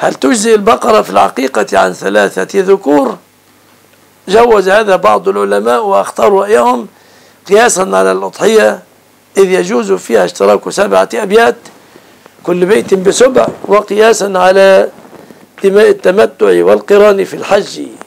هل تجزي البقرة في العقيقة عن 3 ذكور؟ جوز هذا بعض العلماء واختاروا رأيهم قياسا على الأضحية، إذ يجوز فيها اشتراك 7 أبيات كل بيت ب7، وقياسا على التمتع والقران في الحج.